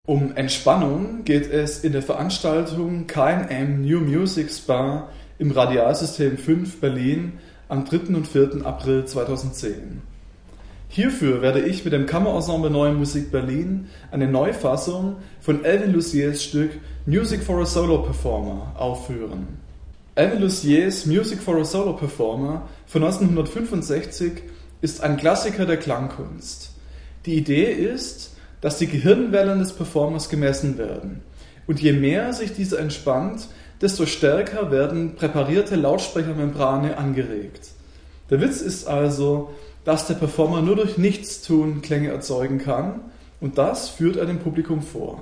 Um Entspannung geht es in der Veranstaltung K&M New Music Spa im Radialsystem 5 Berlin am 3. und 4. April 2010. Hierfür werde ich mit dem Kammerensemble Neue Musik Berlin eine Neufassung von Alvin Luciers Stück Music for a Solo Performer aufführen. Alvin Luciers Music for a Solo Performer von 1965 ist ein Klassiker der Klangkunst. Die Idee ist, dass die Gehirnwellen des Performers gemessen werden. Und je mehr sich dieser entspannt, desto stärker werden präparierte Lautsprechermembrane angeregt. Der Witz ist also, dass der Performer nur durch Nichtstun Klänge erzeugen kann, und das führt er dem Publikum vor.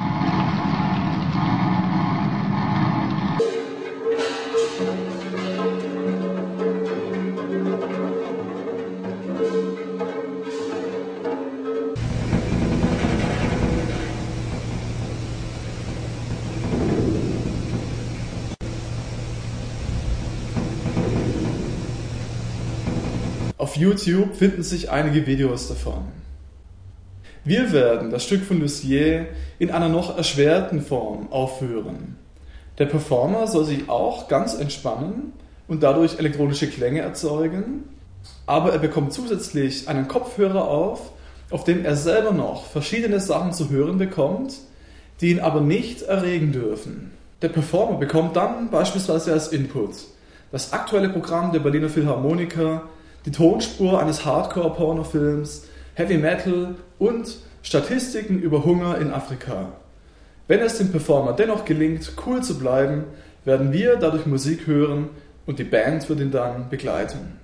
Auf YouTube finden sich einige Videos davon. Wir werden das Stück von Lucier in einer noch erschwerten Form aufführen. Der Performer soll sich auch ganz entspannen und dadurch elektronische Klänge erzeugen, aber er bekommt zusätzlich einen Kopfhörer auf dem er selber noch verschiedene Sachen zu hören bekommt, die ihn aber nicht erregen dürfen. Der Performer bekommt dann beispielsweise als Input das aktuelle Programm der Berliner Philharmoniker, die Tonspur eines Hardcore-Pornofilms, Heavy Metal und Statistiken über Hunger in Afrika. Wenn es dem Performer dennoch gelingt, cool zu bleiben, werden wir dadurch Musik hören und die Band wird ihn dann begleiten.